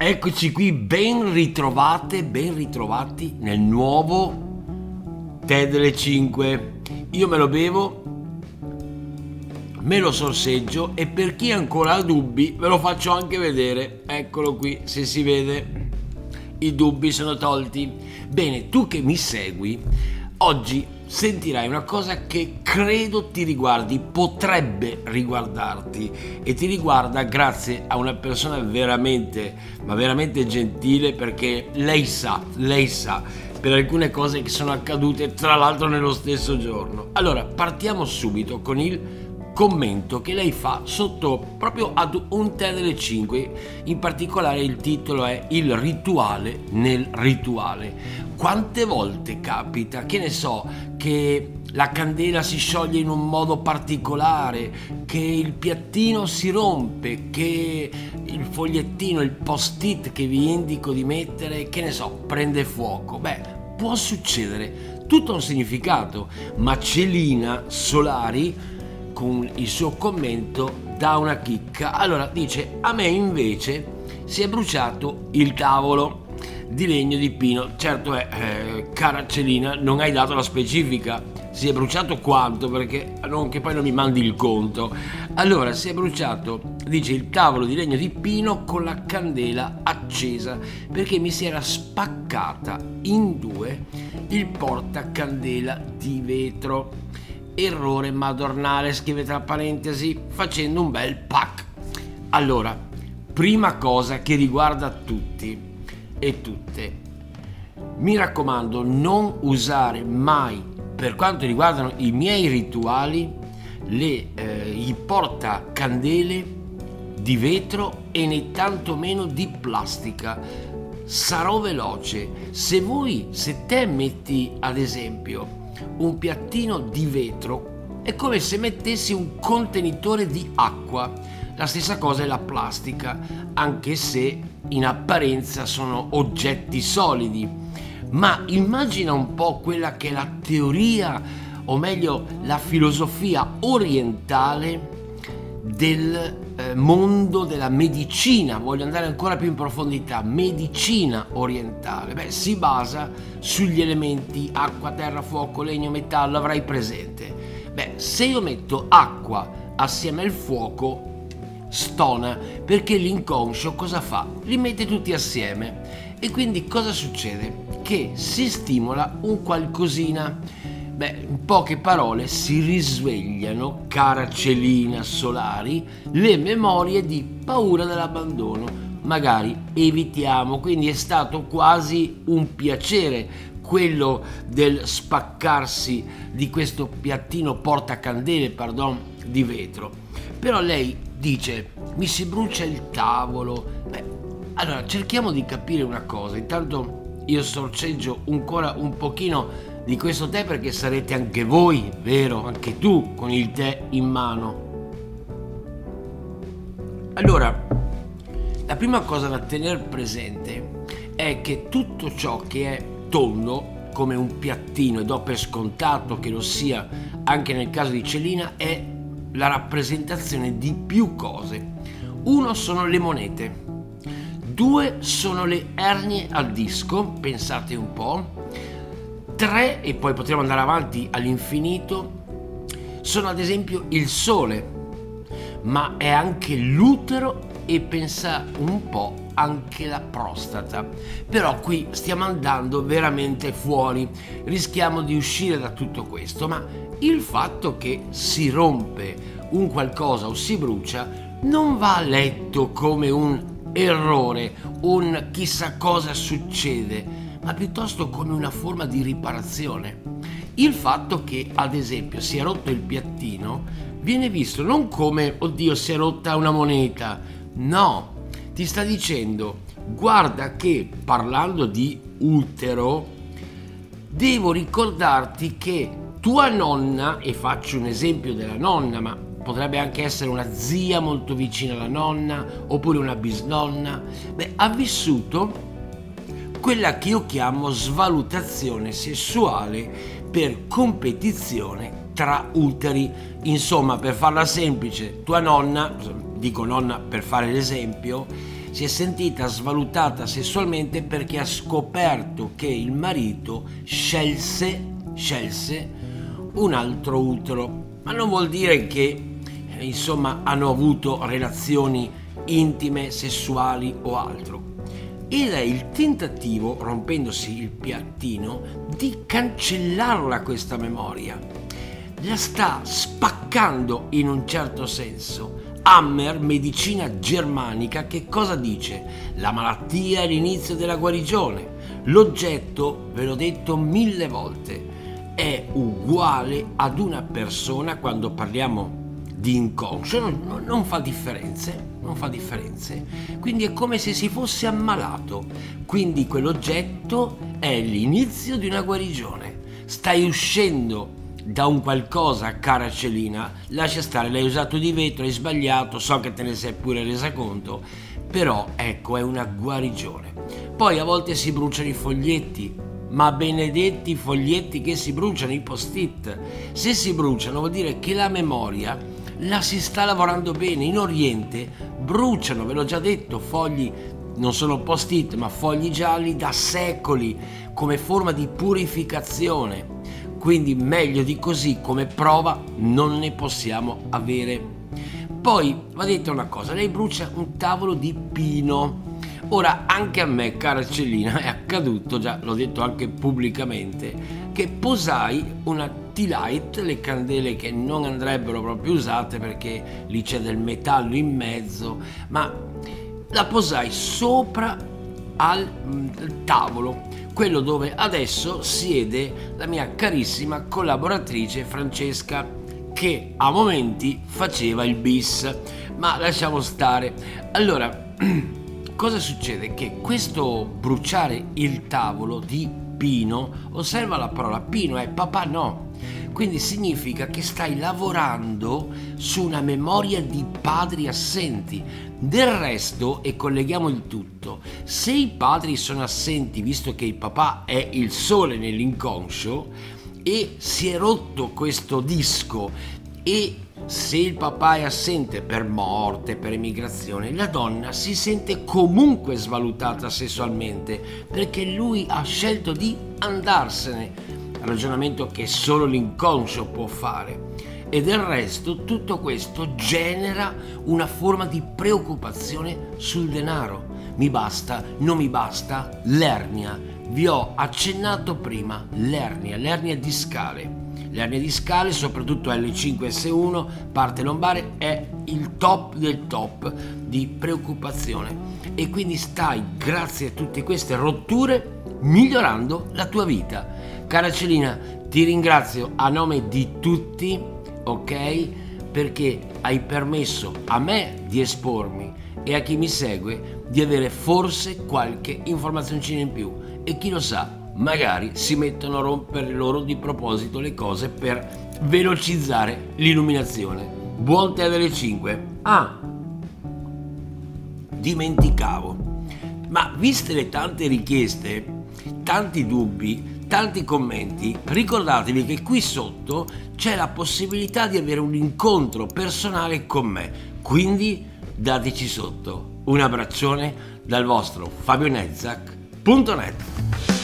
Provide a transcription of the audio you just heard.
Eccoci qui, ben ritrovate, ben ritrovati nel nuovo tè delle 5. Io me lo bevo, me lo sorseggio e per chi ancora ha dubbi ve lo faccio anche vedere. Eccolo qui, se si vede, i dubbi sono tolti. Bene, tu che mi segui, oggi sentirai una cosa che credo ti riguardi, potrebbe riguardarti, e ti riguarda grazie a una persona veramente, ma veramente gentile, perché lei sa per alcune cose che sono accadute tra l'altro nello stesso giorno. Allora, partiamo subito con il commento che lei fa sotto proprio ad un tè delle 5. In particolare il titolo è "Il rituale nel rituale". Quante volte capita, che ne so, che la candela si scioglie in un modo particolare, che il piattino si rompe, che il fogliettino, il post-it che vi indico di mettere, che ne so, prende fuoco. Beh, può succedere, tutto ha un significato, ma Celina Solari con il suo commento dà una chicca. Allora dice: a me invece si è bruciato il tavolo di legno di pino. Certo cara Celina, non hai dato la specifica, si è bruciato quanto, perché non che poi non mi mandi il conto. Allora, si è bruciato, dice, il tavolo di legno di pino con la candela accesa, perché mi si era spaccata in due il portacandela di vetro. Errore madornale, scrive tra parentesi, facendo un bel pack. Allora, prima cosa che riguarda tutti e tutte, mi raccomando, non usare mai, per quanto riguardano i miei rituali, i portacandele di vetro e né tantomeno di plastica. Sarò veloce. Se te metti ad esempio un piattino di vetro, è come se mettessi un contenitore di acqua. La stessa cosa è la plastica, anche se in apparenza sono oggetti solidi. Ma immagina un po' quella che è la teoria, o meglio la filosofia orientale del mondo della medicina. Voglio andare ancora più in profondità. Medicina orientale, beh, si basa sugli elementi acqua, terra, fuoco, legno, metallo, avrai presente. Beh, se io metto acqua assieme al fuoco, stona, perché l'inconscio cosa fa? Li mette tutti assieme e quindi cosa succede? Che si stimola un qualcosina. Beh, in poche parole si risvegliano, cara Celina Solari, le memorie di paura dell'abbandono. Magari evitiamo, quindi è stato quasi un piacere quello del spaccarsi di questo piattino portacandele, di vetro. Però lei dice: mi si brucia il tavolo. Beh, allora cerchiamo di capire una cosa. Intanto io sorseggio ancora un pochino di questo tè, perché sarete anche voi, vero? Anche tu con il tè in mano. Allora, la prima cosa da tenere presente è che tutto ciò che è tondo, come un piattino, e do per scontato che lo sia anche nel caso di Celina, è la rappresentazione di più cose. Uno sono le monete, due sono le ernie al disco, pensate un po'. 3, e poi potremo andare avanti all'infinito, sono ad esempio il sole, ma è anche l'utero e pensa un po' anche la prostata. Però qui stiamo andando veramente fuori, rischiamo di uscire da tutto questo, ma il fatto che si rompe un qualcosa o si brucia non va letto come un errore, un chissà cosa succede, ma piuttosto come una forma di riparazione. Il fatto che, ad esempio, si è rotto il piattino viene visto non come "oddio, si è rotta una moneta", no, ti sta dicendo: guarda che, parlando di utero, devo ricordarti che tua nonna, e faccio un esempio della nonna, ma potrebbe anche essere una zia molto vicina alla nonna, oppure una bisnonna, ha vissuto quella che io chiamo svalutazione sessuale per competizione tra uteri. Insomma, per farla semplice, tua nonna, dico nonna per fare l'esempio, si è sentita svalutata sessualmente perché ha scoperto che il marito scelse un altro utero. Ma non vuol dire che insomma hanno avuto relazioni intime, sessuali o altro. Ed è il tentativo, rompendosi il piattino, di cancellarla questa memoria. La sta spaccando in un certo senso. Hammer, medicina germanica, che cosa dice? La malattia è l'inizio della guarigione. L'oggetto, ve l'ho detto 1000 volte, è uguale ad una persona quando parliamo di inconscio, non fa differenze, quindi è come se si fosse ammalato, quindi quell'oggetto è l'inizio di una guarigione. Stai uscendo da un qualcosa, cara Celina, lascia stare, l'hai usato di vetro, hai sbagliato, so che te ne sei pure resa conto, però ecco, è una guarigione. Poi a volte si bruciano i foglietti, ma benedetti foglietti che si bruciano, i post-it. Se si bruciano vuol dire che la memoria la si sta lavorando bene. In Oriente bruciano, ve l'ho già detto, fogli, non sono post-it ma fogli gialli da secoli come forma di purificazione, quindi meglio di così come prova non ne possiamo avere. Poi va detta una cosa, lei brucia un tavolo di pino. Ora, anche a me, cara Celina, è accaduto, già l'ho detto anche pubblicamente, che posai una tea light, le candele che non andrebbero proprio usate perché lì c'è del metallo in mezzo, ma la posai sopra al tavolo, quello dove adesso siede la mia carissima collaboratrice Francesca, che a momenti faceva il bis, ma lasciamo stare. Allora, cosa succede? Che questo bruciare il tavolo di pino, osserva la parola pino, è papà no, quindi significa che stai lavorando su una memoria di padri assenti. Del resto, e colleghiamo il tutto, se i padri sono assenti, visto che il papà è il sole nell'inconscio, e si è rotto questo disco, e se il papà è assente per morte, per emigrazione, la donna si sente comunque svalutata sessualmente perché lui ha scelto di andarsene, ragionamento che solo l'inconscio può fare. E del resto tutto questo genera una forma di preoccupazione sul denaro. Mi basta, non mi basta, l'ernia. Vi ho accennato prima, l'ernia discale. L'ernia discale, soprattutto L5S1, parte lombare, è il top del top di preoccupazione. E quindi stai, grazie a tutte queste rotture, migliorando la tua vita. Cara Celina, ti ringrazio a nome di tutti, ok? Perché hai permesso a me di espormi e a chi mi segue di avere forse qualche informazioncina in più. E chi lo sa, magari si mettono a rompere loro di proposito le cose per velocizzare l'illuminazione. Buon tè delle 5. Ah, dimenticavo, ma viste le tante richieste, tanti dubbi, tanti commenti, ricordatevi che qui sotto c'è la possibilità di avere un incontro personale con me, quindi dateci sotto un abbraccione dal vostro FabioNezzac.net.